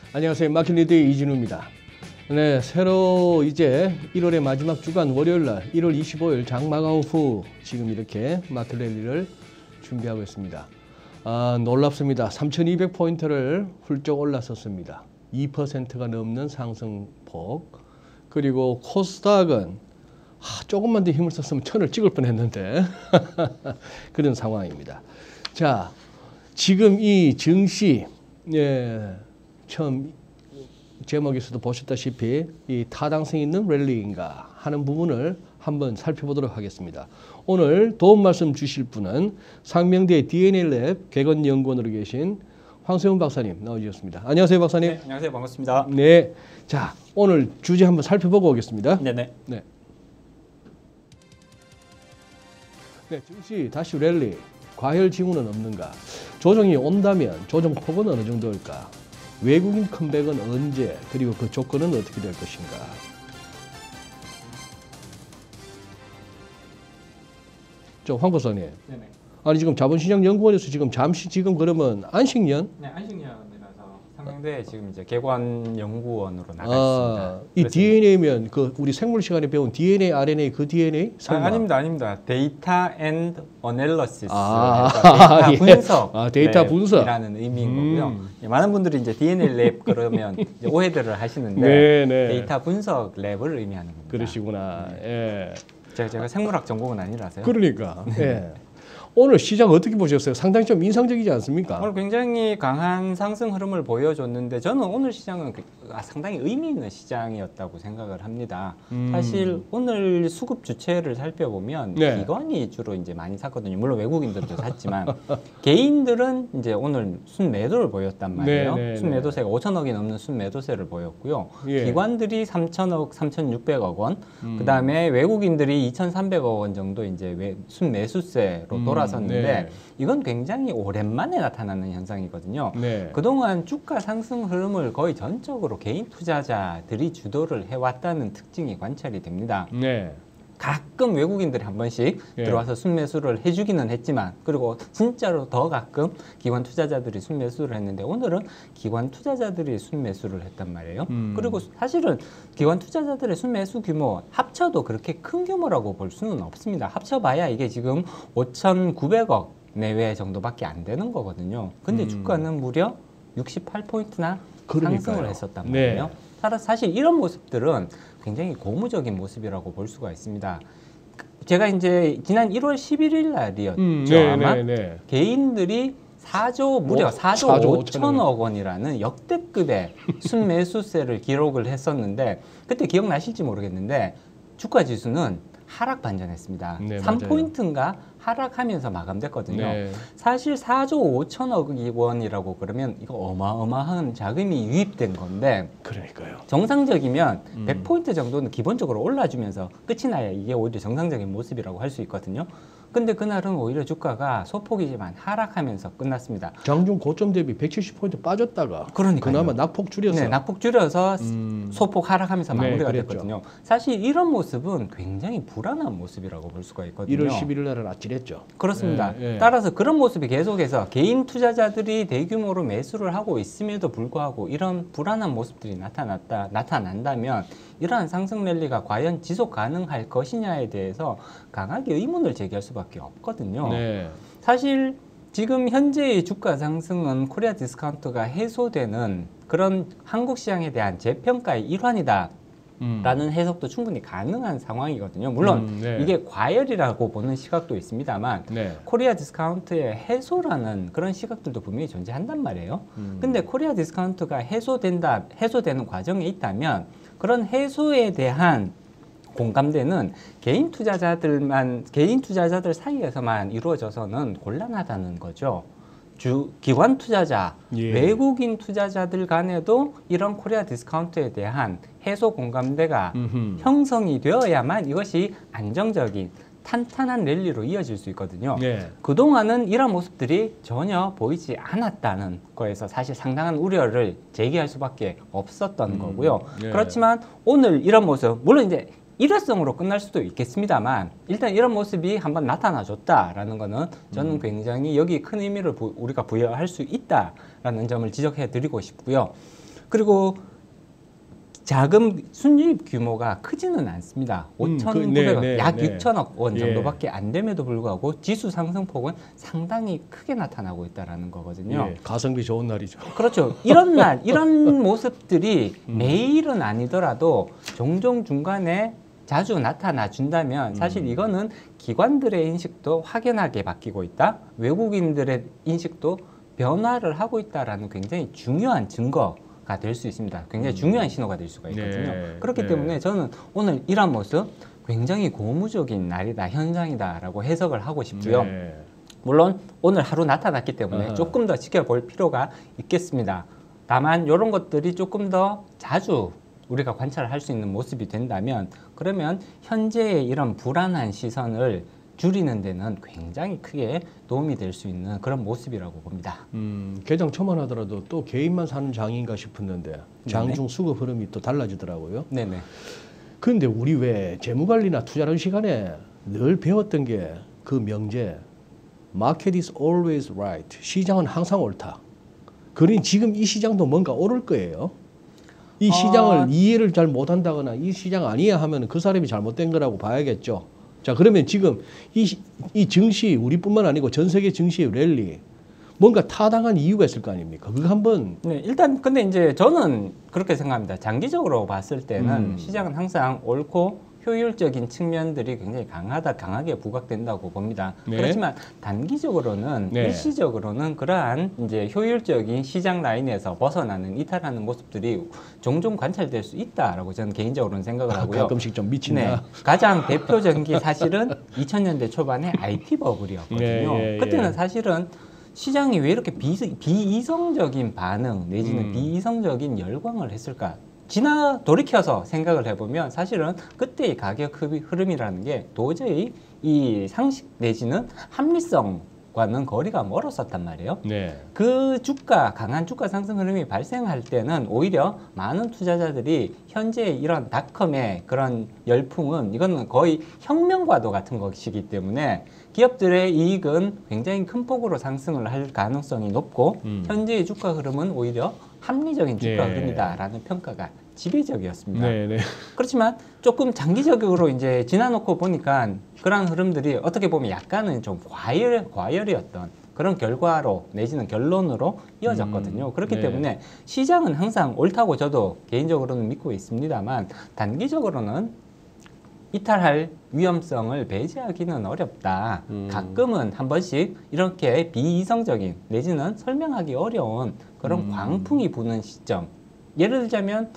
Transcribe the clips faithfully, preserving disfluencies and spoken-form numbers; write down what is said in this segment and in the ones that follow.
안녕하세요. 마켓리드의 이진우입니다. 네, 새로 이제 일월의 마지막 주간 월요일날 일월 이십오일 장마감 후 지금 이렇게 마켓랠리를 준비하고 있습니다. 아, 놀랍습니다. 삼천이백 포인트를 훌쩍 올라섰습니다. 이 퍼센트가 넘는 상승폭. 그리고 코스닥은 아, 조금만 더 힘을 썼으면 천을 찍을 뻔했는데 그런 상황입니다. 자, 지금 이 증시 예, 처음 제목에서도 보셨다시피 이 타당성 있는 랠리인가 하는 부분을 한번 살펴보도록 하겠습니다. 오늘 도움 말씀 주실 분은 상명대 디엔에이랩 개건연구원으로 계신 황세훈 박사님 나와주셨습니다. 안녕하세요, 박사님. 네, 안녕하세요. 반갑습니다. 네, 자 오늘 주제 한번 살펴보고 오겠습니다. 네네. 네. 네, 증시 다시 랠리, 과열 징후는 없는가? 조정이 온다면 조정 폭은 어느 정도일까? 외국인 컴백은 언제? 그리고 그 조건은 어떻게 될 것인가? 저 황 박사님. 네네. 아니 지금 자본시장연구원에서 지금 잠시 지금 그러면 안식년? 네, 안식년이라서 상명대 지금 이제 개관연구원으로 나가 아, 있습니다. 이 디엔에이면 그 우리 생물 시간에 배운 디엔에이, 알엔에이 그 디엔에이? 아, 아닙니다, 아닙니다. 데이터 앤드 어널리시스. 아, 데이터 예. 분석. 아, 데이터 분석. 이라는 의미인 음. 거고요. 예, 많은 분들이 이제 디엔에이 랩 그러면 이제 오해들을 하시는데 네, 네. 데이터 분석 랩을 의미하는 겁니다. 그러시구나. 예. 제가, 제가 생물학 전공은 아니라서요. 그러니까. 예. 오늘 시장 어떻게 보셨어요? 상당히 좀 인상적이지 않습니까? 오늘 굉장히 강한 상승 흐름을 보여줬는데 저는 오늘 시장은 상당히 의미 있는 시장이었다고 생각을 합니다. 음. 사실 오늘 수급 주체를 살펴보면 네. 기관이 주로 이제 많이 샀거든요. 물론 외국인들도 샀지만 개인들은 이제 오늘 순매도를 보였단 말이에요. 네, 네, 순매도세가 오천억이 넘는 순매도세를 보였고요. 예. 기관들이 삼천억, 삼천육백억 원, 음. 그 다음에 외국인들이 이천삼백억 원 정도 이제 외, 순매수세로 음. 돌아섰는데 네. 이건 굉장히 오랜만에 나타나는 현상이거든요. 네. 그동안 주가 상승 흐름을 거의 전적으로 개인 투자자들이 주도를 해왔다는 특징이 관찰이 됩니다. 네. 가끔 외국인들이 한 번씩 예. 들어와서 순매수를 해주기는 했지만 그리고 진짜로 더 가끔 기관 투자자들이 순매수를 했는데 오늘은 기관 투자자들이 순매수를 했단 말이에요. 음. 그리고 사실은 기관 투자자들의 순매수 규모 합쳐도 그렇게 큰 규모라고 볼 수는 없습니다. 합쳐봐야 이게 지금 오천구백억 내외 정도밖에 안 되는 거거든요. 근데 음. 주가는 무려 육십팔 포인트나 그러니까요. 상승을 했었단 말이에요. 네. 사실 이런 모습들은 굉장히 고무적인 모습이라고 볼 수가 있습니다. 제가 이제 지난 일월 십일일 날이었죠. 음, 네, 아마 네, 네. 개인들이 사조 무려 오, 사조 사조 오천억 원이라는 역대급의 순매수세를 기록을 했었는데 그때 기억나실지 모르겠는데 주가 지수는 하락 반전했습니다. 네, 삼 맞아요. 포인트인가 하락하면서 마감됐거든요. 네. 사실 사조 오천억 원이라고 그러면 이거 어마어마한 자금이 유입된 건데 그러니까요. 정상적이면 음. 백 포인트 정도는 기본적으로 올라주면서 끝이 나야 이게 오히려 정상적인 모습이라고 할 수 있거든요. 근데 그날은 오히려 주가가 소폭이지만 하락하면서 끝났습니다. 장중 고점 대비 백칠십 포인트 빠졌다가 그러니까요. 그나마 낙폭 줄여서 네, 낙폭 줄여서 음. 소폭 하락하면서 네, 마무리가 그랬죠. 됐거든요. 사실 이런 모습은 굉장히 불안한 모습이라고 볼 수가 있거든요. 일월 십일일 날은 아찔했죠. 그렇습니다. 예, 예. 따라서 그런 모습이 계속해서 개인 투자자들이 대규모로 매수를 하고 있음에도 불구하고 이런 불안한 모습들이 나타났다, 나타난다면 이러한 상승 랠리가 과연 지속 가능할 것이냐에 대해서 강하게 의문을 제기할 수밖에 없거든요. 네. 사실 지금 현재의 주가 상승은 코리아 디스카운트가 해소되는 그런 한국 시장에 대한 재평가의 일환이다. 음. 라는 해석도 충분히 가능한 상황이거든요. 물론 음, 네. 이게 과열이라고 보는 시각도 있습니다만 네. 코리아 디스카운트의 해소라는 그런 시각들도 분명히 존재한단 말이에요. 음. 근데 코리아 디스카운트가 해소된다, 해소되는 과정에 있다면 그런 해소에 대한 공감대는 개인 투자자들만, 개인 투자자들 사이에서만 이루어져서는 곤란하다는 거죠. 주 기관 투자자, 예. 외국인 투자자들 간에도 이런 코리아 디스카운트에 대한 해소 공감대가 음흠. 형성이 되어야만 이것이 안정적인 탄탄한 랠리로 이어질 수 있거든요. 네. 그동안은 이런 모습들이 전혀 보이지 않았다는 거에서 사실 상당한 우려를 제기할 수밖에 없었던 음, 거고요. 네. 그렇지만 오늘 이런 모습, 물론 이제 일회성으로 끝날 수도 있겠습니다만 일단 이런 모습이 한번 나타나줬다라는 거는 저는 음. 굉장히 여기 큰 의미를 부, 우리가 부여할 수 있다라는 점을 지적해 드리고 싶고요. 그리고 자금 순이익 규모가 크지는 않습니다. 음, 오천구백억, 그, 네, 네, 약 네. 육천억 원 예. 정도밖에 안 됨에도 불구하고 지수 상승폭은 상당히 크게 나타나고 있다는 거거든요. 예, 가성비 좋은 날이죠. 그렇죠. 이런 날, 이런 모습들이 음. 매일은 아니더라도 종종 중간에 자주 나타나 준다면 사실 음. 이거는 기관들의 인식도 확연하게 바뀌고 있다. 외국인들의 인식도 변화를 하고 있다라는 굉장히 중요한 증거가 될 수 있습니다. 굉장히 음. 중요한 신호가 될 수가 있거든요. 네. 그렇기 네. 때문에 저는 오늘 이런 모습 굉장히 고무적인 날이다, 현상이다라고 해석을 하고 싶고요. 네. 물론 오늘 하루 나타났기 때문에 아하. 조금 더 지켜볼 필요가 있겠습니다. 다만 이런 것들이 조금 더 자주 우리가 관찰할 수 있는 모습이 된다면 그러면 현재의 이런 불안한 시선을 줄이는 데는 굉장히 크게 도움이 될 수 있는 그런 모습이라고 봅니다. 음, 개장 초만 하더라도 또 개인만 사는 장인가 싶었는데 장중 수급 흐름이 또 달라지더라고요. 네네. 그런데 우리 왜 재무관리나 투자하는 시간에 늘 배웠던 게 그 명제 Market is always right. 시장은 항상 옳다. 그러니 지금 이 시장도 뭔가 오를 거예요. 이 시장을 아. 이해를 잘 못한다거나 이 시장 아니야 하면 그 사람이 잘못된 거라고 봐야겠죠. 자, 그러면 지금 이, 시- 이 증시 우리뿐만 아니고 전 세계 증시의 랠리 뭔가 타당한 이유가 있을 거 아닙니까? 그거 한번 네, 일단 근데 이제 저는 그렇게 생각합니다. 장기적으로 봤을 때는 음. 시장은 항상 옳고 효율적인 측면들이 굉장히 강하다, 강하게 부각된다고 봅니다. 네. 그렇지만 단기적으로는 네. 일시적으로는 그러한 이제 효율적인 시장 라인에서 벗어나는 이탈하는 모습들이 종종 관찰될 수 있다라고 저는 개인적으로는 생각을 하고요. 가끔씩 좀 미친다. 네, 가장 대표적인 게 사실은 이천 년대 초반에 아이티 버블이었거든요. 예, 예, 예. 그때는 사실은 시장이 왜 이렇게 비, 비이성적인 반응 내지는 음. 비이성적인 열광을 했을까? 지나 돌이켜서 생각을 해보면 사실은 그때의 가격 흐- 흐름이라는 게 도저히 이 상식 내지는 합리성과는 거리가 멀었었단 말이에요. 네. 그 주가 강한 주가 상승 흐름이 발생할 때는 오히려 많은 투자자들이 현재 이런 닷컴의 그런 열풍은 이거는 거의 혁명과도 같은 것이기 때문에 기업들의 이익은 굉장히 큰 폭으로 상승을 할 가능성이 높고 음. 현재의 주가 흐름은 오히려 합리적인 주가 네. 흐름이다라는 평가가 지배적이었습니다. 네, 네. 그렇지만 조금 장기적으로 이제 지나놓고 보니까 그런 흐름들이 어떻게 보면 약간은 좀 과열, 과열이었던 그런 결과로 내지는 결론으로 이어졌거든요. 음, 그렇기 네. 때문에 시장은 항상 옳다고 저도 개인적으로는 믿고 있습니다만 단기적으로는 이탈할 위험성을 배제하기는 어렵다. 음. 가끔은 한 번씩 이렇게 비이성적인 내지는 설명하기 어려운 그런 음. 광풍이 부는 시점. 예를 들자면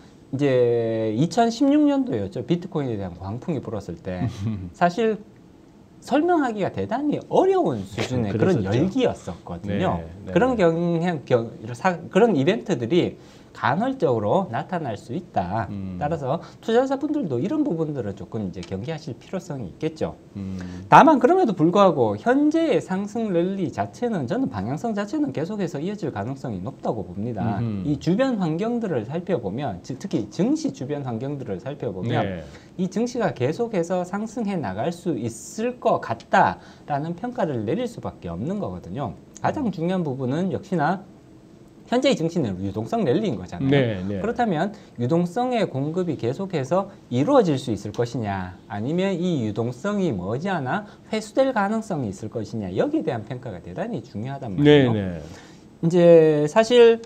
이제 이천십육 년도였죠. 비트코인에 대한 광풍이 불었을 때 사실 설명하기가 대단히 어려운 수준의 그런 그랬었죠. 열기였었거든요. 네, 네. 그런 경향, 경, 사- 그런 이벤트들이 간헐적으로 나타날 수 있다. 음. 따라서 투자자분들도 이런 부분들을 조금 이제 경계하실 필요성이 있겠죠. 음. 다만 그럼에도 불구하고 현재의 상승 랠리 자체는 저는 방향성 자체는 계속해서 이어질 가능성이 높다고 봅니다. 음흠. 이 주변 환경들을 살펴보면 즉, 특히 증시 주변 환경들을 살펴보면 네. 이 증시가 계속해서 상승해 나갈 수 있을 것 같다라는 평가를 내릴 수밖에 없는 거거든요. 가장 중요한 부분은 역시나 현재의 증시는 유동성 랠리인 거잖아요. 네, 네. 그렇다면 유동성의 공급이 계속해서 이루어질 수 있을 것이냐 아니면 이 유동성이 머지않아 회수될 가능성이 있을 것이냐 여기에 대한 평가가 대단히 중요하단 네, 말이에요. 네. 이제 사실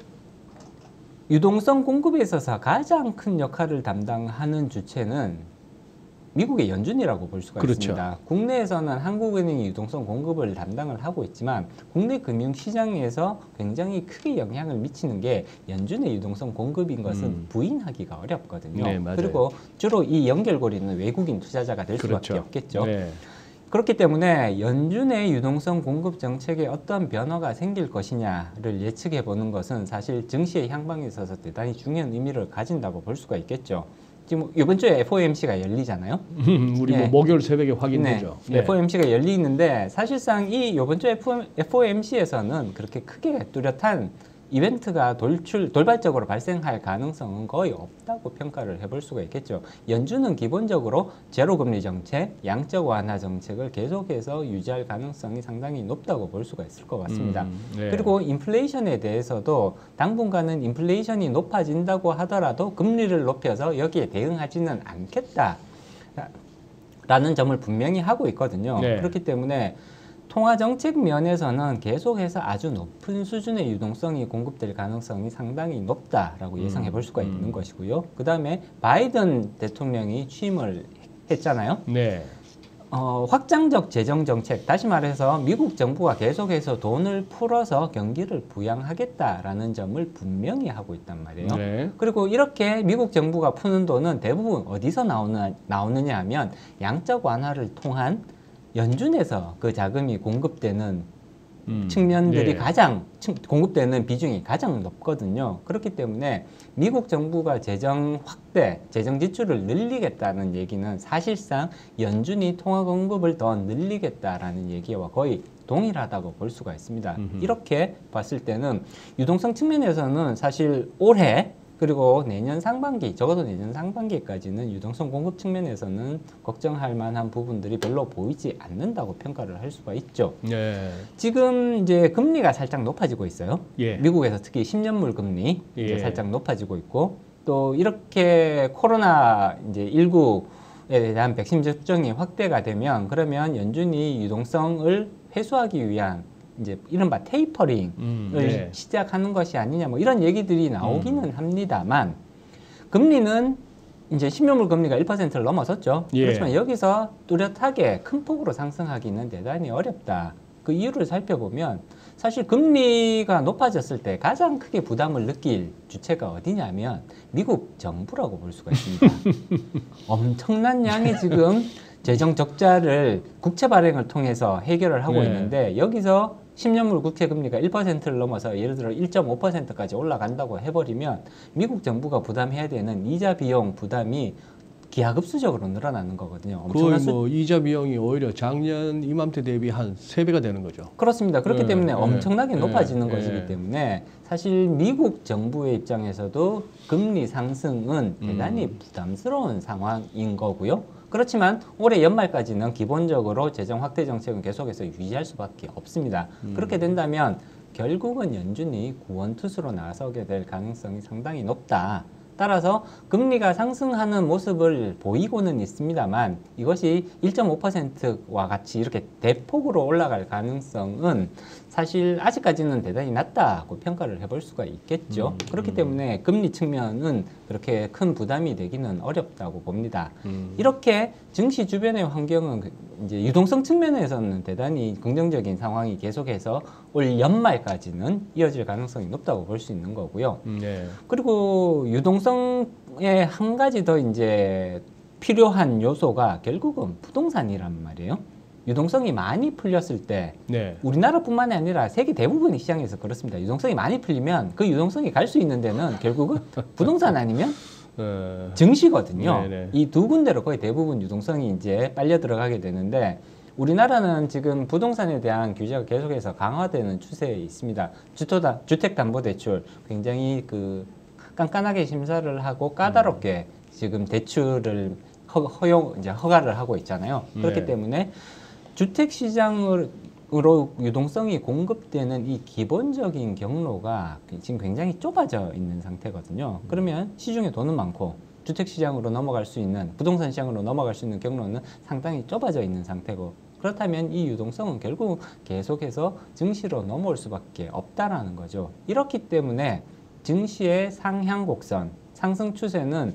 유동성 공급에 있어서 가장 큰 역할을 담당하는 주체는 미국의 연준이라고 볼 수가 그렇죠. 있습니다. 국내에서는 한국은행이 유동성 공급을 담당을 하고 있지만 국내 금융시장에서 굉장히 크게 영향을 미치는 게 연준의 유동성 공급인 것은 음. 부인하기가 어렵거든요. 네, 맞아요. 그리고 주로 이 연결고리는 외국인 투자자가 될 그렇죠. 수밖에 없겠죠. 네. 그렇기 때문에 연준의 유동성 공급 정책에 어떤 변화가 생길 것이냐를 예측해 보는 것은 사실 증시의 향방에 있어서 대단히 중요한 의미를 가진다고 볼 수가 있겠죠. 지금 이번 주에 에프오엠씨가 열리잖아요. 우리 뭐 예. 목요일 새벽에 확인되죠. 네, 에프오엠씨가 열리는데 사실상 이 이번 주 에프오엠씨에서는 그렇게 크게 뚜렷한 이벤트가 돌출, 돌발적으로 발생할 가능성은 거의 없다고 평가를 해볼 수가 있겠죠. 연준은 기본적으로 제로금리 정책, 양적 완화 정책을 계속해서 유지할 가능성이 상당히 높다고 볼 수가 있을 것 같습니다. 음, 네. 그리고 인플레이션에 대해서도 당분간은 인플레이션이 높아진다고 하더라도 금리를 높여서 여기에 대응하지는 않겠다 라는 점을 분명히 하고 있거든요. 네. 그렇기 때문에 통화정책 면에서는 계속해서 아주 높은 수준의 유동성이 공급될 가능성이 상당히 높다라고 예상해 볼 수가 있는 음. 것이고요. 그 다음에 바이든 대통령이 취임을 했잖아요. 네. 어, 확장적 재정 정책, 다시 말해서 미국 정부가 계속해서 돈을 풀어서 경기를 부양하겠다라는 점을 분명히 하고 있단 말이에요. 네. 그리고 이렇게 미국 정부가 푸는 돈은 대부분 어디서 나오느, 나오느냐 하면 양적 완화를 통한 연준에서 그 자금이 공급되는 음, 측면들이 예. 가장 층- 공급되는 비중이 가장 높거든요. 그렇기 때문에 미국 정부가 재정 확대, 재정 지출을 늘리겠다는 얘기는 사실상 연준이 통화 공급을 더 늘리겠다라는 얘기와 거의 동일하다고 볼 수가 있습니다. 음흠. 이렇게 봤을 때는 유동성 측면에서는 사실 올해 그리고 내년 상반기, 적어도 내년 상반기까지는 유동성 공급 측면에서는 걱정할 만한 부분들이 별로 보이지 않는다고 평가를 할 수가 있죠. 네. 지금 이제 금리가 살짝 높아지고 있어요. 예. 미국에서 특히 십 년물 금리 이제 예. 살짝 높아지고 있고 또 이렇게 코로나 이제 십구에 대한 백신 접종이 확대가 되면 그러면 연준이 유동성을 회수하기 위한 이제 이른바 테이퍼링을 음, 네. 시작하는 것이 아니냐 뭐 이런 얘기들이 나오기는 음. 합니다만 금리는 이제 십 년물 금리가 일 퍼센트를 넘어섰죠. 예. 그렇지만 여기서 뚜렷하게 큰 폭으로 상승하기는 대단히 어렵다. 그 이유를 살펴보면 사실 금리가 높아졌을 때 가장 크게 부담을 느낄 주체가 어디냐면 미국 정부라고 볼 수가 있습니다. 엄청난 양의 지금 재정 적자를 국채 발행을 통해서 해결을 하고 네. 있는데 여기서 십 년물 국채 금리가 일 퍼센트를 넘어서 예를 들어 일 점 오 퍼센트까지 올라간다고 해버리면 미국 정부가 부담해야 되는 이자 비용 부담이 기하급수적으로 늘어나는 거거든요. 거의 엄청난 수... 뭐 이자 비용이 오히려 작년 이맘때 대비 한 세 배가 되는 거죠. 그렇습니다. 그렇기 네, 때문에 네, 엄청나게 네, 높아지는 네. 것이기 때문에 사실 미국 정부의 입장에서도 금리 상승은 대단히 음. 부담스러운 상황인 거고요. 그렇지만 올해 연말까지는 기본적으로 재정 확대 정책은 계속해서 유지할 수밖에 없습니다. 음. 그렇게 된다면 결국은 연준이 구원투수로 나서게 될 가능성이 상당히 높다. 따라서 금리가 상승하는 모습을 보이고는 있습니다만 이것이 일 점 오 퍼센트와 같이 이렇게 대폭으로 올라갈 가능성은 사실 아직까지는 대단히 낮다고 평가를 해볼 수가 있겠죠. 음, 그렇기 음. 때문에 금리 측면은 그렇게 큰 부담이 되기는 어렵다고 봅니다. 음. 이렇게 증시 주변의 환경은 그 이제 유동성 측면에서는 대단히 긍정적인 상황이 계속해서 올 연말까지는 이어질 가능성이 높다고 볼 수 있는 거고요. 음, 네. 그리고 유동성의 한 가지 더 이제 필요한 요소가 결국은 부동산이란 말이에요. 유동성이 많이 풀렸을 때 네. 우리나라뿐만이 아니라 세계 대부분의 시장에서 그렇습니다. 유동성이 많이 풀리면 그 유동성이 갈 수 있는 데는 결국은 부동산 아니면 어, 증시거든요. 네네. 이 두 군데로 거의 대부분 유동성이 이제 빨려 들어가게 되는데 우리나라는 지금 부동산에 대한 규제가 계속해서 강화되는 추세에 있습니다. 주토다, 주택담보대출 굉장히 그 깐깐하게 심사를 하고 까다롭게 지금 대출을 허, 허용 이제 허가를 하고 있잖아요. 그렇기 네. 때문에 주택 시장으로 유동성이 공급되는 이 기본적인 경로가 지금 굉장히 좁아져 있는 상태거든요. 그러면 시중에 돈은 많고 주택 시장으로 넘어갈 수 있는 부동산 시장으로 넘어갈 수 있는 경로는 상당히 좁아져 있는 상태고 그렇다면 이 유동성은 결국 계속해서 증시로 넘어올 수밖에 없다라는 거죠. 이렇기 때문에 증시의 상향 곡선, 상승 추세는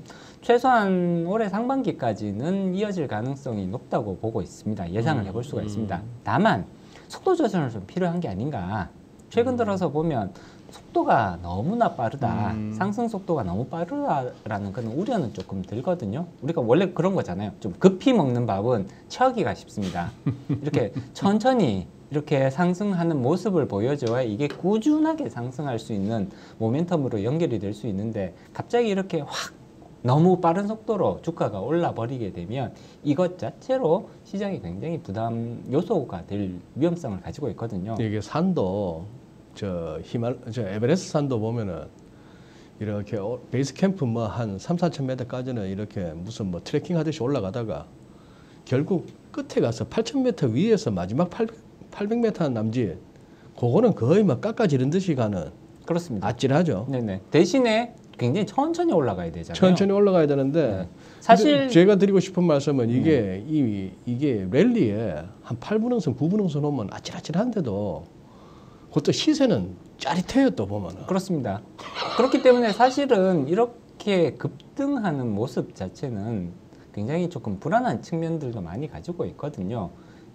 최소한 올해 상반기까지는 이어질 가능성이 높다고 보고 있습니다. 예상을 음, 해볼 수가 음. 있습니다. 다만 속도 조절은 좀 필요한 게 아닌가. 최근 들어서 보면 속도가 너무나 빠르다. 음. 상승 속도가 너무 빠르다라는 그런 우려는 조금 들거든요. 우리가 원래 그런 거잖아요. 좀 급히 먹는 밥은 체하기가 쉽습니다. 이렇게 천천히 이렇게 상승하는 모습을 보여줘야 이게 꾸준하게 상승할 수 있는 모멘텀으로 연결이 될 수 있는데 갑자기 이렇게 확 너무 빠른 속도로 주가가 올라 버리게 되면 이것 자체로 시장이 굉장히 부담 요소가 될 위험성을 가지고 있거든요. 이게 산도 저 히말 저 에베레스트 산도 보면은 이렇게 오- 베이스 캠프 뭐 한 삼, 사천 미터까지는 이렇게 무슨 뭐 트레킹 하듯이 올라가다가 결국 끝에 가서 팔천 미터 위에서 마지막 팔백, 팔백 미터 남짓 그거는 거의 막 깎아지른 듯이 가는 그렇습니다. 아찔하죠. 네네. 대신에 굉장히 천천히 올라가야 되잖아요. 천천히 올라가야 되는데 네. 사실 근데 제가 드리고 싶은 말씀은 이게 이 이게 랠리에 한 팔 분응선, 구 분응선 오면 아찔아찔한데도 그것도 시세는 짜릿해요 또 보면은. 그렇습니다. 그렇기 때문에 사실은 이렇게 급등하는 모습 자체는 굉장히 조금 불안한 측면들도 많이 가지고 있거든요.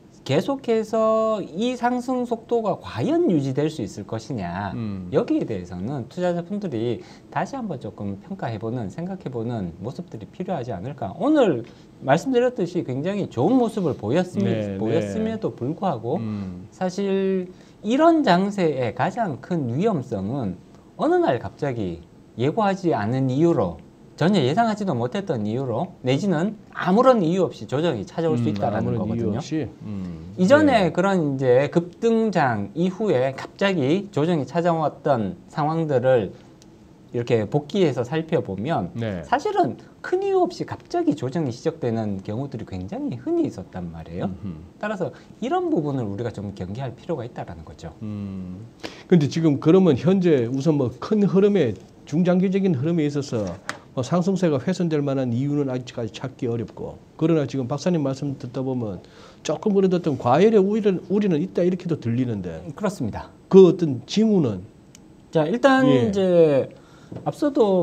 계속해서 이 상승 속도가 과연 유지될 수 있을 것이냐, 음. 여기에 대해서는 투자자분들이 다시 한번 조금 평가해보는, 생각해보는 모습들이 필요하지 않을까. 오늘 말씀드렸듯이 굉장히 좋은 모습을 보였음, 네, 보였음에도 불구하고 음. 사실 이런 장세의 가장 큰 위험성은 어느 날 갑자기 예고하지 않은 이유로, 전혀 예상하지도 못했던 이유로, 내지는 아무런 이유 없이 조정이 찾아올 수 음, 있다라는 아무런 이유 거거든요. 없이. 음. 이전에 네. 그런 이제 급등장 이후에 갑자기 조정이 찾아왔던 상황들을 이렇게 복귀해서 살펴보면 네. 사실은 큰 이유 없이 갑자기 조정이 시작되는 경우들이 굉장히 흔히 있었단 말이에요. 음흠. 따라서 이런 부분을 우리가 좀 경계할 필요가 있다라는 거죠. 음. 근데 지금 그러면 현재 우선 뭐 큰 흐름에 중장기적인 흐름에 있어서 뭐 상승세가 훼손될 만한 이유는 아직까지 찾기 어렵고, 그러나 지금 박사님 말씀 듣다 보면 조금 그래도 어떤 과열의 우리는, 우리는 있다 이렇게도 들리는데 그렇습니다. 그 어떤 징후는 자, 일단 예. 이제 앞서도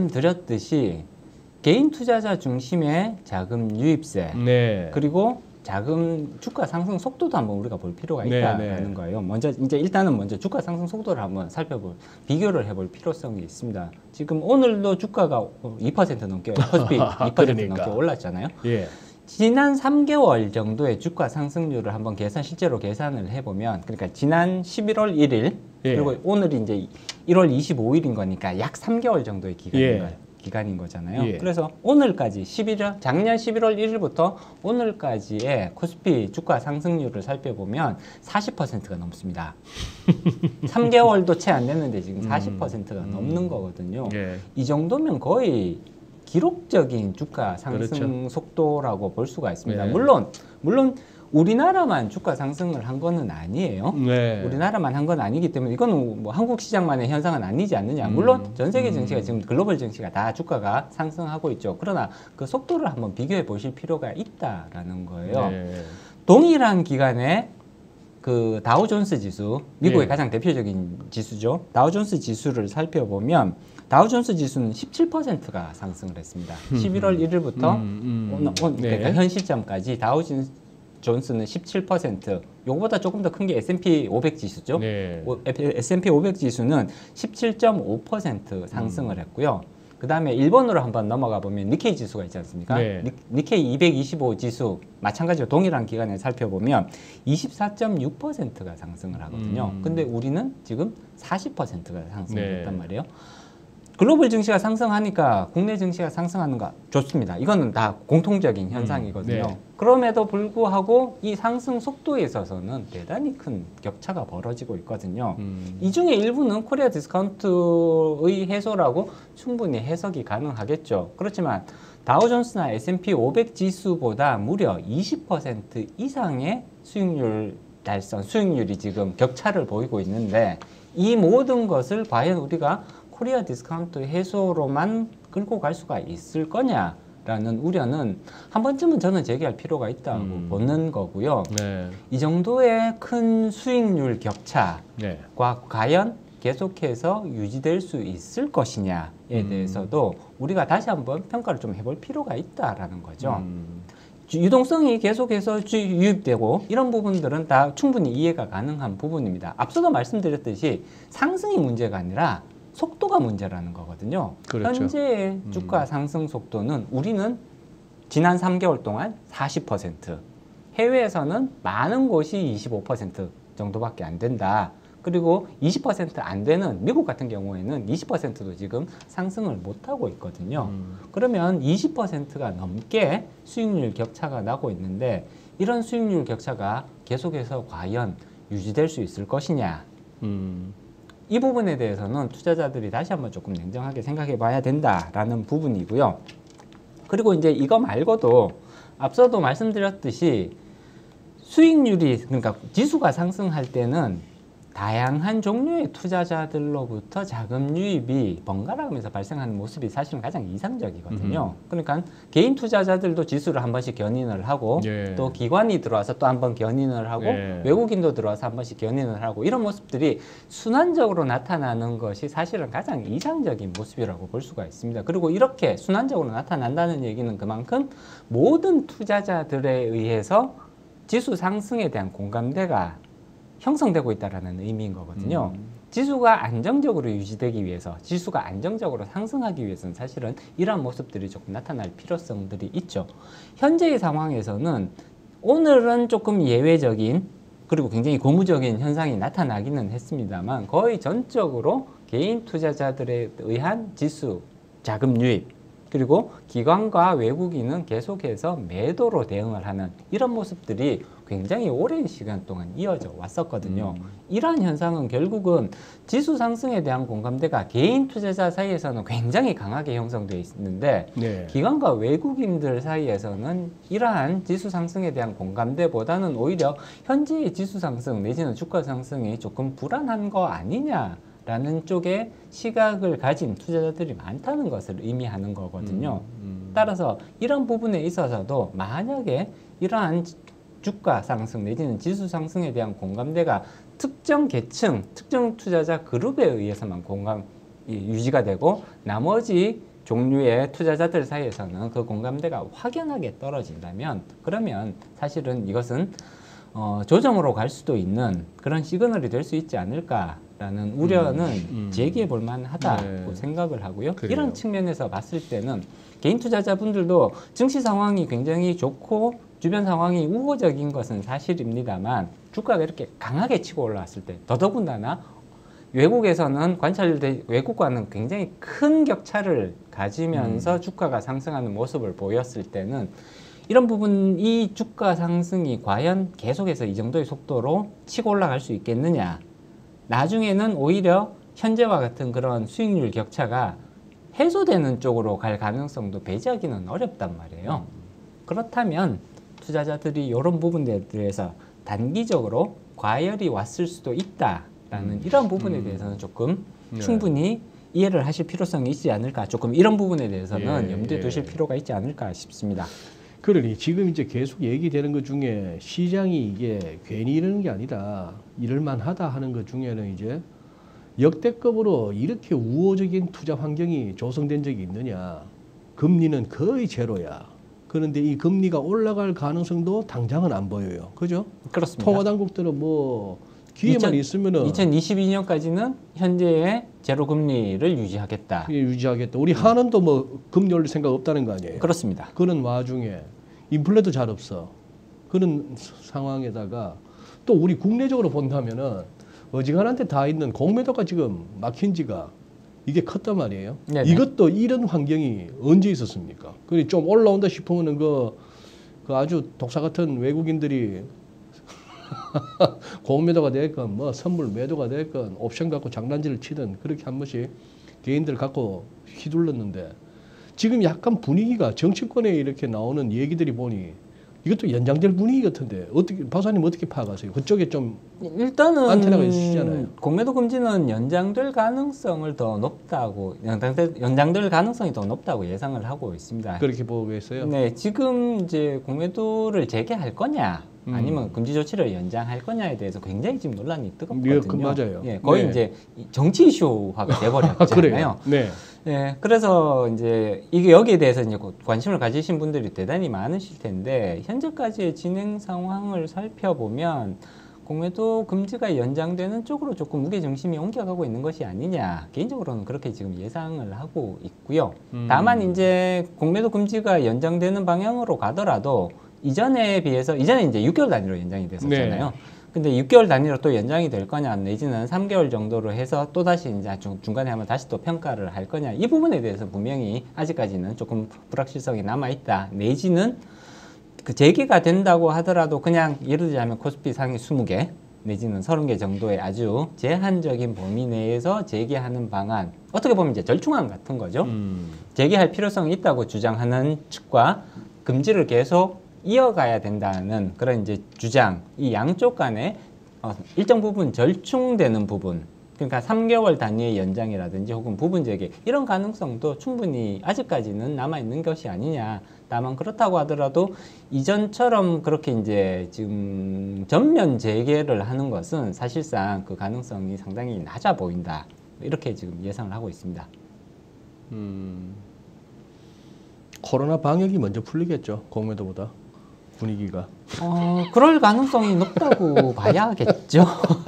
말씀드렸듯이 개인 투자자 중심의 자금 유입세, 네. 그리고 자금 주가 상승 속도도 한번 우리가 볼 필요가 네, 있다라는 네. 거예요. 먼저 이제 일단은 먼저 주가 상승 속도를 한번 살펴볼 비교를 해볼 필요성이 있습니다. 지금 오늘도 주가가 이 퍼센트 넘게 코스피 이 퍼센트 그러니까. 넘게 올랐잖아요. 예. 지난 삼 개월 정도의 주가 상승률을 한번 계산 실제로 계산을 해보면, 그러니까 지난 십일월 일일 예. 그리고 오늘이 이제 일월 이십오일인 거니까 약 삼 개월 정도의 기간인 예. 거예요. 기간인 거잖아요. 예. 그래서 오늘까지 십일월 작년 십일월 일일부터 오늘까지의 코스피 주가 상승률을 살펴보면 사십 퍼센트가 넘습니다. 삼 개월도 채 안 됐는데 지금 사십 퍼센트가 음. 넘는 거거든요. 예. 이 정도면 거의 기록적인 주가 상승 그렇죠. 속도라고 볼 수가 있습니다. 네. 물론 물론 우리나라만 주가 상승을 한 거는 아니에요. 네. 우리나라만 한 건 아니기 때문에 이거는 뭐 한국 시장만의 현상은 아니지 않느냐. 음, 물론 전 세계 음. 증시가 지금 글로벌 증시가 다 주가가 상승하고 있죠. 그러나 그 속도를 한번 비교해 보실 필요가 있다라는 거예요. 네. 동일한 기간에 그 다우존스 지수, 미국의 예. 가장 대표적인 지수죠. 다우존스 지수를 살펴보면 다우존스 지수는 십칠 퍼센트가 상승을 했습니다. 십일월 일일부터 음, 음. 오늘, 오늘 네. 그러니까 현 시점까지 다우존스는 십칠 퍼센트, 요거보다 조금 더 큰 게 에스 앤 피 오백 지수죠. 네. 오- 에스 앤 피 오백 지수는 십칠 점 오 퍼센트 상승을 했고요. 그 다음에 일본으로 한번 넘어가 보면 니케이 지수가 있지 않습니까? 네. 니, 니케이 이백이십오 지수 마찬가지로 동일한 기간에 살펴보면 이십사 점 육 퍼센트가 상승을 하거든요. 음. 근데 우리는 지금 사십 퍼센트가 상승을 네. 했단 말이에요. 글로벌 증시가 상승하니까 국내 증시가 상승하는가 좋습니다. 이거는 다 공통적인 현상이거든요. 음, 네. 그럼에도 불구하고 이 상승 속도에 있어서는 대단히 큰 격차가 벌어지고 있거든요. 음. 이 중에 일부는 코리아 디스카운트의 해소라고 충분히 해석이 가능하겠죠. 그렇지만 다우존스나 에스 앤 피 오백 지수보다 무려 이십 퍼센트 이상의 수익률 달성, 수익률이 지금 격차를 보이고 있는데, 이 모든 것을 과연 우리가 코리아 디스카운트 해소로만 끌고 갈 수가 있을 거냐라는 우려는 한 번쯤은 저는 제기할 필요가 있다고 음. 보는 거고요. 네. 이 정도의 큰 수익률 격차가 네. 과연 계속해서 유지될 수 있을 것이냐에 음. 대해서도 우리가 다시 한번 평가를 좀 해볼 필요가 있다라는 거죠. 음. 주- 유동성이 계속해서 주- 유입되고 이런 부분들은 다 충분히 이해가 가능한 부분입니다. 앞서도 말씀드렸듯이 상승이 문제가 아니라 속도가 문제라는 거거든요. 그렇죠. 현재의 음. 주가 상승 속도는 우리는 지난 삼 개월 동안 사십 퍼센트, 해외에서는 많은 곳이 이십오 퍼센트 정도밖에 안 된다. 그리고 이십 퍼센트 안 되는 미국 같은 경우에는 이십 퍼센트도 지금 상승을 못하고 있거든요. 음. 그러면 이십 퍼센트가 넘게 수익률 격차가 나고 있는데, 이런 수익률 격차가 계속해서 과연 유지될 수 있을 것이냐, 음. 이 부분에 대해서는 투자자들이 다시 한번 조금 냉정하게 생각해 봐야 된다라는 부분이고요. 그리고 이제 이거 말고도 앞서도 말씀드렸듯이 수익률이, 그러니까 지수가 상승할 때는 다양한 종류의 투자자들로부터 자금 유입이 번갈아 가면서 발생하는 모습이 사실은 가장 이상적이거든요. 음. 그러니까 개인 투자자들도 지수를 한 번씩 견인을 하고 예. 또 기관이 들어와서 또 한 번 견인을 하고 예. 외국인도 들어와서 한 번씩 견인을 하고 이런 모습들이 순환적으로 나타나는 것이 사실은 가장 이상적인 모습이라고 볼 수가 있습니다. 그리고 이렇게 순환적으로 나타난다는 얘기는 그만큼 모든 투자자들에 의해서 지수 상승에 대한 공감대가 형성되고 있다는 의미인 거거든요. 음. 지수가 안정적으로 유지되기 위해서, 지수가 안정적으로 상승하기 위해서는 사실은 이러한 모습들이 조금 나타날 필요성들이 있죠. 현재의 상황에서는 오늘은 조금 예외적인 그리고 굉장히 고무적인 현상이 나타나기는 했습니다만 거의 전적으로 개인 투자자들에 의한 지수 자금 유입 그리고 기관과 외국인은 계속해서 매도로 대응을 하는 이런 모습들이 굉장히 오랜 시간 동안 이어져 왔었거든요. 음. 이러한 현상은 결국은 지수 상승에 대한 공감대가 개인 투자자 사이에서는 굉장히 강하게 형성되어 있는데 네. 기관과 외국인들 사이에서는 이러한 지수 상승에 대한 공감대보다는 오히려 현재의 지수 상승 내지는 주가 상승이 조금 불안한 거 아니냐 라는 쪽에 시각을 가진 투자자들이 많다는 것을 의미하는 거거든요. 음, 음. 따라서 이런 부분에 있어서도 만약에 이러한 주가 상승 내지는 지수 상승에 대한 공감대가 특정 계층, 특정 투자자 그룹에 의해서만 공감 유지가 되고 나머지 종류의 투자자들 사이에서는 그 공감대가 확연하게 떨어진다면 그러면 사실은 이것은 어, 조정으로 갈 수도 있는 그런 시그널이 될 수 있지 않을까라는 우려는 음, 음. 제기해 볼 만하다고 네. 생각을 하고요. 그래요. 이런 측면에서 봤을 때는 개인 투자자분들도 증시 상황이 굉장히 좋고 주변 상황이 우호적인 것은 사실입니다만 주가가 이렇게 강하게 치고 올라왔을 때 더더군다나 외국에서는 관찰돼 외국과는 굉장히 큰 격차를 가지면서 음. 주가가 상승하는 모습을 보였을 때는 이런 부분, 이 주가 상승이 과연 계속해서 이 정도의 속도로 치고 올라갈 수 있겠느냐. 나중에는 오히려 현재와 같은 그런 수익률 격차가 해소되는 쪽으로 갈 가능성도 배제하기는 어렵단 말이에요. 그렇다면 투자자들이 이런 부분에 대해서 단기적으로 과열이 왔을 수도 있다라는 음. 이런 부분에 음. 대해서는 조금 네. 충분히 이해를 하실 필요성이 있지 않을까. 조금 이런 부분에 대해서는 예, 염두에 두실 예. 필요가 있지 않을까 싶습니다. 그러니 지금 이제 계속 얘기되는 것 중에 시장이 이게 괜히 이러는 게 아니라 이럴만하다 하는 것 중에는 이제 역대급으로 이렇게 우호적인 투자 환경이 조성된 적이 있느냐. 금리는 거의 제로야. 그런데 이 금리가 올라갈 가능성도 당장은 안 보여요. 그죠? 그렇습니다. 통화당국들은 뭐 기회만 있으면은 이천이십이 년까지는 현재의 제로 금리를 유지하겠다. 유지하겠다. 우리 한은도 뭐 금리 올릴 생각 없다는 거 아니에요? 그렇습니다. 그런 와중에 인플레도 잘 없어. 그런 상황에다가 또 우리 국내적으로 본다면은 어지간한테 다 있는 공매도가 지금 막힌 지가 이게 컸단 말이에요. 네네. 이것도 이런 환경이 언제 있었습니까? 그리 좀 올라온다 싶으면은 그, 그 아주 독사 같은 외국인들이 공매도가 됐건 뭐 선물 매도가 됐건 옵션 갖고 장난질을 치든 그렇게 한 번씩 개인들 갖고 휘둘렀는데 지금 약간 분위기가 정치권에 이렇게 나오는 얘기들이 보니 이것도 연장될 분위기 같은데 어떻게 박사님 어떻게 파악하세요? 그쪽에 좀 일단은 안테나가 있으시잖아요. 공매도 금지는 연장될 가능성을 더 높다고 연장될, 연장될 가능성이 더 높다고 예상을 하고 있습니다. 그렇게 보고 있어요? 네, 지금 이제 공매도를 재개할 거냐 아니면 음. 금지 조치를 연장할 거냐에 대해서 굉장히 지금 논란이 뜨겁거든요. 그, 맞아요. 예, 거의 네. 이제 정치 이슈화가 돼버렸잖아요. 네. 네, 그래서 이제 이게 여기에 대해서 이제 관심을 가지신 분들이 대단히 많으실 텐데 현재까지의 진행 상황을 살펴보면 공매도 금지가 연장되는 쪽으로 조금 무게 중심이 옮겨가고 있는 것이 아니냐 개인적으로는 그렇게 지금 예상을 하고 있고요. 음. 다만 이제 공매도 금지가 연장되는 방향으로 가더라도 이전에 비해서 이전에 이제 육 개월 단위로 연장이 됐었잖아요. 네. 근데 육 개월 단위로 또 연장이 될 거냐 내지는 삼 개월 정도로 해서 또 다시 이제 중, 중간에 한번 다시 또 평가를 할 거냐 이 부분에 대해서 분명히 아직까지는 조금 불확실성이 남아 있다. 내지는 그 재개가 된다고 하더라도 그냥 예를 들자면 코스피 상위 이십 개 내지는 서른 개 정도의 아주 제한적인 범위 내에서 재개하는 방안, 어떻게 보면 이제 절충안 같은 거죠. 음. 재개할 필요성이 있다고 주장하는 측과 금지를 계속 이어가야 된다는 그런 이제 주장, 이 양쪽 간에 어, 일정 부분 절충되는 부분, 그러니까 삼 개월 단위의 연장이라든지 혹은 부분 재개, 이런 가능성도 충분히 아직까지는 남아있는 것이 아니냐. 다만 그렇다고 하더라도 이전처럼 그렇게 이제 지금 전면 재개를 하는 것은 사실상 그 가능성이 상당히 낮아 보인다. 이렇게 지금 예상을 하고 있습니다. 음. 코로나 방역이 먼저 풀리겠죠. 공매도보다 분위기가. 어, 그럴 가능성이 높다고 봐야겠죠.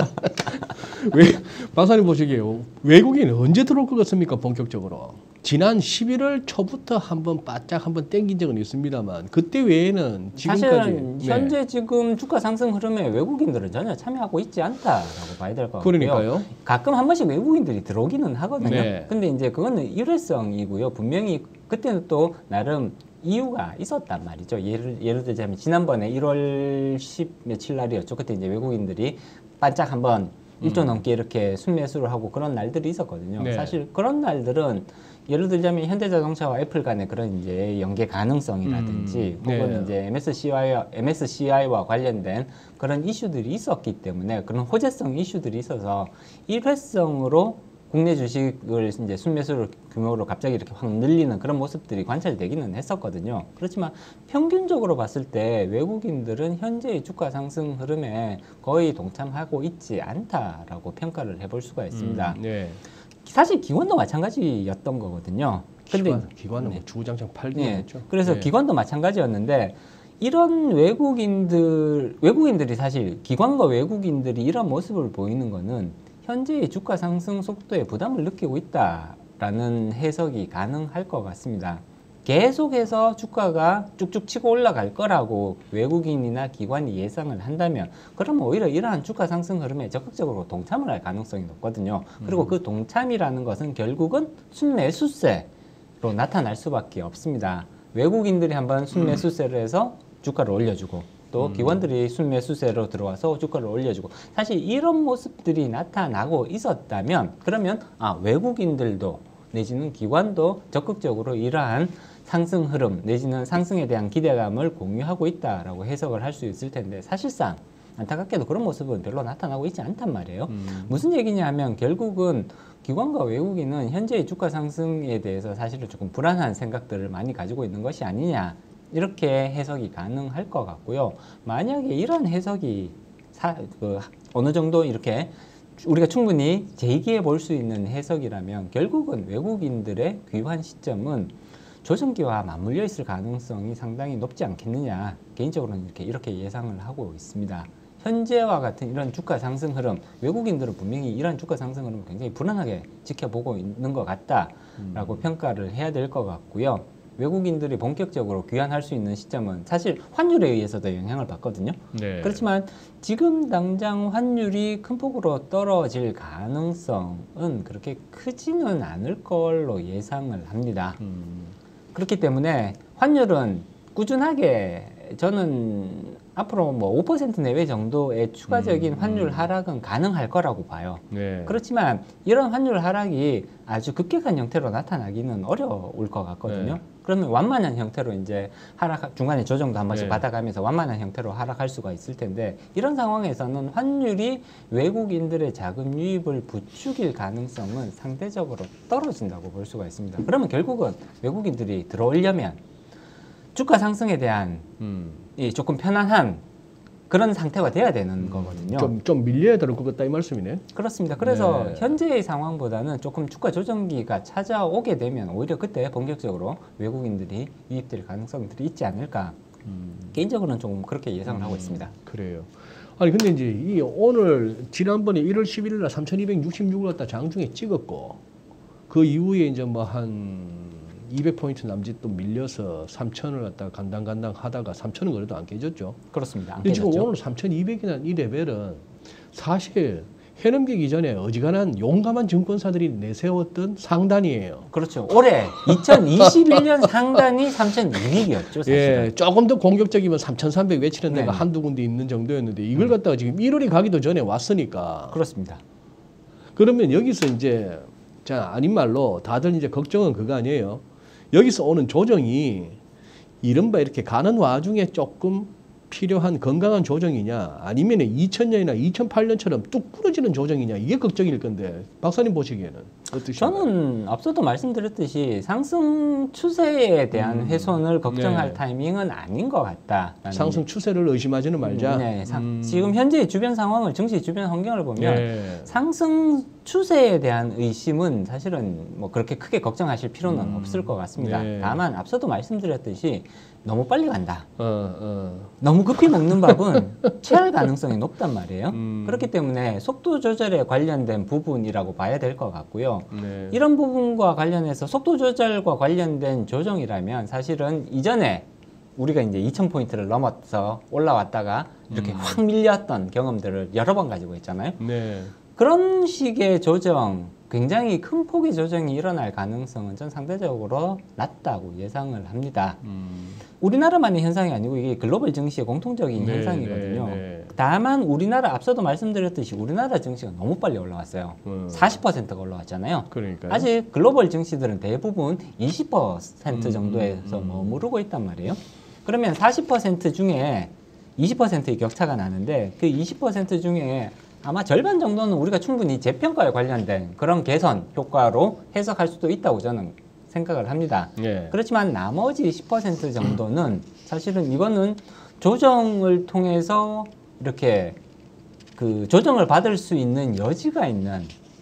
왜 박사님 보시기에 외국인 언제 들어올 것 같습니까? 본격적으로. 지난 십일월 초부터 한번 바짝 한번 땡긴 적은 있습니다만 그때 외에는 지금까지 사실은 네. 현재 지금 주가 상승 흐름에 외국인들은 전혀 참여하고 있지 않다라고 봐야 될 것 같고요. 그러니까요. 가끔 한 번씩 외국인들이 들어오기는 하거든요. 네. 근데 이제 그거는 일회성이고요. 분명히 그때는 또 나름 이유가 있었단 말이죠. 예를, 예를 들자면 지난번에 일월 십 며칠 날이었죠. 그때 이제 외국인들이 반짝 한번 일 조 넘게 이렇게 순매수를 하고 그런 날들이 있었거든요. 네. 사실 그런 날들은 예를 들자면 현대자동차와 애플 간의 그런 이제 연계 가능성이라든지 음, 혹은 네. 이제 엠에스씨아이와, 엠에스씨아이와 관련된 그런 이슈들이 있었기 때문에 그런 호재성 이슈들이 있어서 일회성으로 국내 주식을 이제 순매수를 규모로 갑자기 이렇게 확 늘리는 그런 모습들이 관찰되기는 했었거든요. 그렇지만 평균적으로 봤을 때 외국인들은 현재의 주가 상승 흐름에 거의 동참하고 있지 않다라고 평가를 해볼 수가 있습니다. 음, 네. 사실 기관도 마찬가지였던 거거든요. 근데 기관, 기관은 네. 뭐 주구장창 팔긴 네. 했죠. 그래서 네. 기관도 마찬가지였는데 이런 외국인들 외국인들이 사실 기관과 외국인들이 이런 모습을 보이는 거는 현재의 주가 상승 속도에 부담을 느끼고 있다라는 해석이 가능할 것 같습니다. 계속해서 주가가 쭉쭉 치고 올라갈 거라고 외국인이나 기관이 예상을 한다면 그러면 오히려 이러한 주가 상승 흐름에 적극적으로 동참을 할 가능성이 높거든요. 그리고 그 동참이라는 것은 결국은 순매수세로 나타날 수밖에 없습니다. 외국인들이 한번 순매수세를 해서 주가를 올려주고 또 기관들이 순매수세로 들어와서 주가를 올려주고 사실 이런 모습들이 나타나고 있었다면 그러면 아 외국인들도 내지는 기관도 적극적으로 이러한 상승 흐름 내지는 상승에 대한 기대감을 공유하고 있다라고 해석을 할 수 있을 텐데 사실상 안타깝게도 그런 모습은 별로 나타나고 있지 않단 말이에요. 음. 무슨 얘기냐 하면 결국은 기관과 외국인은 현재의 주가 상승에 대해서 사실은 조금 불안한 생각들을 많이 가지고 있는 것이 아니냐 이렇게 해석이 가능할 것 같고요. 만약에 이런 해석이 사, 그, 어느 정도 이렇게 우리가 충분히 제기해 볼 수 있는 해석이라면 결국은 외국인들의 귀환 시점은 조정기와 맞물려 있을 가능성이 상당히 높지 않겠느냐 개인적으로는 이렇게, 이렇게 예상을 하고 있습니다. 현재와 같은 이런 주가 상승 흐름 외국인들은 분명히 이런 주가 상승 흐름을 굉장히 불안하게 지켜보고 있는 것 같다라고 음. 평가를 해야 될 것 같고요. 외국인들이 본격적으로 귀환할 수 있는 시점은 사실 환율에 의해서도 영향을 받거든요. 네. 그렇지만 지금 당장 환율이 큰 폭으로 떨어질 가능성은 그렇게 크지는 않을 걸로 예상을 합니다. 음. 그렇기 때문에 환율은 꾸준하게 저는 앞으로 뭐 오 퍼센트 내외 정도의 추가적인 음. 환율 하락은 가능할 거라고 봐요. 네. 그렇지만 이런 환율 하락이 아주 급격한 형태로 나타나기는 어려울 것 같거든요. 네. 그러면 완만한 형태로 이제 하락 중간에 조정도 한 번씩 네. 받아가면서 완만한 형태로 하락할 수가 있을 텐데 이런 상황에서는 환율이 외국인들의 자금 유입을 부추길 가능성은 상대적으로 떨어진다고 볼 수가 있습니다. 그러면 결국은 외국인들이 들어오려면 주가 상승에 대한 음. 이 조금 편안한 그런 상태가 돼야 되는 거거든요. 좀, 좀 밀려야 될 것 같다 이 말씀이네. 그렇습니다. 그래서 네. 현재의 상황보다는 조금 주가 조정기가 찾아오게 되면 오히려 그때 본격적으로 외국인들이 유입될 가능성들이 있지 않을까. 음. 개인적으로는 조금 그렇게 예상을 음. 하고 있습니다. 그래요. 아니 근데 이제 이 오늘 지난번에 일월 십일일 날 삼천이백육십육을 갖다 장중에 찍었고 그 이후에 이제 뭐 한 이백 포인트 남짓 또 밀려서 삼천을 갖다가 간당간당 하다가 삼천은 그래도 안 깨졌죠. 그렇습니다. 안 근데 지금 깨졌죠. 오늘 삼천이백이라는 이 레벨은 사실 해넘기기 전에 어지간한 용감한 증권사들이 내세웠던 상단이에요. 그렇죠. 올해 이천이십일 년 상단이 삼천이백이었죠. 사실은. 예, 조금 더 공격적이면 삼천삼백 외치는 데가 네. 한두 군데 있는 정도였는데 이걸 갖다가 지금 일월이 가기도 전에 왔으니까. 그렇습니다. 그러면 여기서 이제 자 아닌 말로 다들 이제 걱정은 그거 아니에요. 여기서 오는 조정이 이른바 이렇게 가는 와중에 조금 필요한 건강한 조정이냐 아니면 이천 년이나 이천팔 년처럼 뚝 부러지는 조정이냐 이게 걱정일 건데 박사님 보시기에는 어떠신가요? 저는 앞서도 말씀드렸듯이 상승 추세에 대한 음. 훼손을 걱정할 네. 타이밍은 아닌 것 같다. 상승 추세를 의심하지는 말자. 네, 상, 음. 지금 현재 주변 상황을 증시 주변 환경을 보면 네. 상승 추세에 대한 의심은 사실은 뭐 그렇게 크게 걱정하실 필요는 음. 없을 것 같습니다. 네. 다만 앞서도 말씀드렸듯이 너무 빨리 간다. 어, 어. 너무 급히 먹는 밥은 체할 가능성이 높단 말이에요. 음. 그렇기 때문에 속도 조절에 관련된 부분이라고 봐야 될 것 같고요. 네. 이런 부분과 관련해서 속도 조절과 관련된 조정이라면 사실은 이전에 우리가 이제 이천 포인트를 넘어서 올라왔다가 이렇게 음. 확 밀렸던 경험들을 여러 번 가지고 있잖아요. 네. 그런 식의 조정, 굉장히 큰 폭의 조정이 일어날 가능성은 전 상대적으로 낮다고 예상을 합니다. 음. 우리나라만의 현상이 아니고 이게 글로벌 증시의 공통적인 네, 현상이거든요. 네, 네. 다만 우리나라 앞서도 말씀드렸듯이 우리나라 증시가 너무 빨리 올라왔어요. 음. 사십 퍼센트가 올라왔잖아요. 그러니까요. 아직 글로벌 증시들은 대부분 이십 퍼센트 음, 정도에서 음, 음. 머무르고 있단 말이에요. 그러면 사십 퍼센트 중에 이십 퍼센트의 격차가 나는데 그 이십 퍼센트 중에 아마 절반 정도는 우리가 충분히 재평가에 관련된 그런 개선 효과로 해석할 수도 있다고 저는 생각을 합니다. 네. 그렇지만 나머지 십 퍼센트 정도는 사실은 이거는 조정을 통해서 이렇게 그 조정을 받을 수 있는 여지가 있는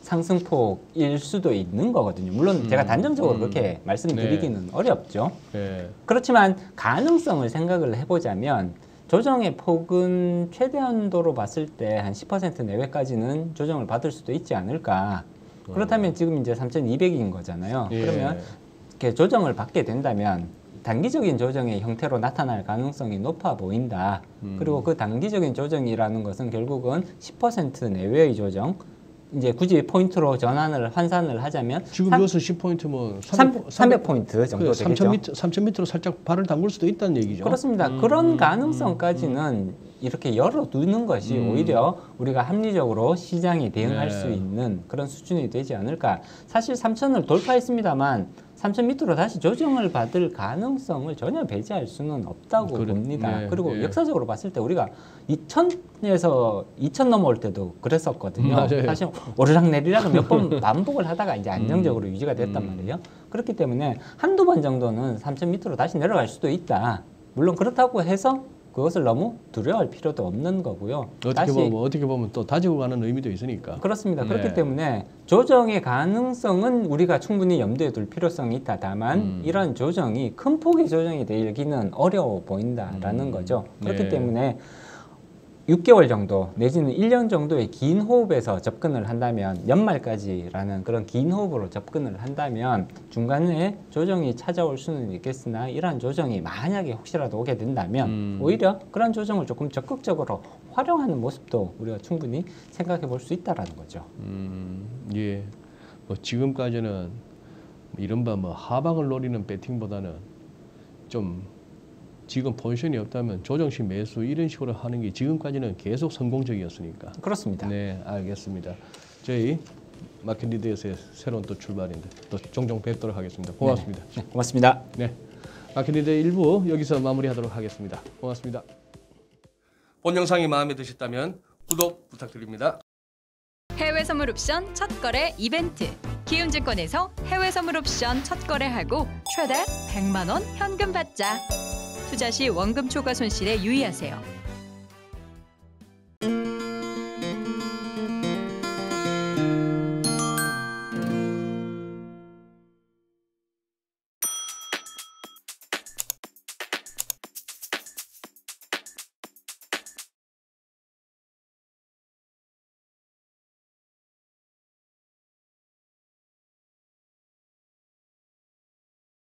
상승폭일 수도 있는 거거든요. 물론 음, 제가 단정적으로 음. 그렇게 말씀드리기는 어렵죠. 네. 그렇지만 가능성을 생각을 해보자면 조정의 폭은 최대 한도로 봤을 때 한 십 퍼센트 내외까지는 조정을 받을 수도 있지 않을까. 그렇다면 지금 이제 삼천이백인 거잖아요. 예. 그러면 이렇게 조정을 받게 된다면 단기적인 조정의 형태로 나타날 가능성이 높아 보인다. 음. 그리고 그 단기적인 조정이라는 것은 결국은 십 퍼센트 내외의 조정. 이제 굳이 포인트로 전환을 환산을 하자면 지금 삼- 여기서 십 포인트 뭐 삼백 포인트 정도 되겠죠. 삼천 미터, 삼천 미터로 살짝 발을 담글 수도 있다는 얘기죠. 그렇습니다. 음, 그런 음, 가능성까지는 이렇게 열어두는 것이 음. 오히려 우리가 합리적으로 시장에 대응할 네. 수 있는 그런 수준이 되지 않을까. 사실 삼천을 돌파했습니다,만 삼천 밑으로 다시 조정을 받을 가능성을 전혀 배제할 수는 없다고 그래, 봅니다. 네, 그리고 네. 역사적으로 봤을 때 우리가 이천에서 이천 넘어올 때도 그랬었거든요. 맞아요. 사실 오르락 내리락을 몇 번 반복을 하다가 이제 안정적으로 음. 유지가 됐단 음. 말이에요. 그렇기 때문에 한두 번 정도는 삼천 밑으로 다시 내려갈 수도 있다. 물론 그렇다고 해서 그것을 너무 두려워할 필요도 없는 거고요. 어떻게 다시 보면 어떻게 보면 또 다지고 가는 의미도 있으니까. 그렇습니다. 네. 그렇기 때문에 조정의 가능성은 우리가 충분히 염두에 둘 필요성이 있다. 다만 음. 이런 조정이 큰 폭의 조정이 되기는 어려워 보인다라는 음. 거죠. 그렇기 네. 때문에 육 개월 정도 내지는 일 년 정도의 긴 호흡에서 접근을 한다면 연말까지라는 그런 긴 호흡으로 접근을 한다면 중간에 조정이 찾아올 수는 있겠으나 이러한 조정이 만약에 혹시라도 오게 된다면 음. 오히려 그런 조정을 조금 적극적으로 활용하는 모습도 우리가 충분히 생각해 볼 수 있다라는 거죠. 음, 예. 뭐 지금까지는 이른바 뭐 하방을 노리는 배팅보다는 좀 지금 포지션이 없다면 조정식 매수 이런 식으로 하는 게 지금까지는 계속 성공적이었으니까. 그렇습니다. 네, 알겠습니다. 저희 마켓리드에서의 새로운 또 출발인데 또 종종 뵙도록 하겠습니다. 고맙습니다. 네, 고맙습니다. 네, 마켓리드 일부 여기서 마무리하도록 하겠습니다. 고맙습니다. 본 영상이 마음에 드셨다면 구독 부탁드립니다. 해외 선물 옵션 첫 거래 이벤트. 키움증권에서 해외 선물 옵션 첫 거래하고 최대 백만 원 현금 받자. 투자 시 원금 초과 손실에 유의하세요.